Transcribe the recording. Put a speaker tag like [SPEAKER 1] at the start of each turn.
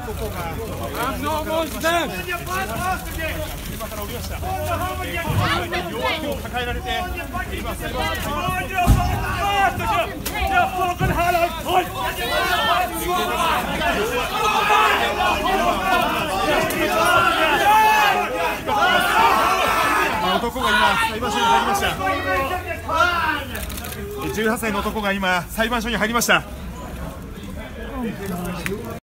[SPEAKER 1] から降りました。両脇を抱えられて今裁判所男が今裁判所に入りました。18歳の男が今裁判所に入りました。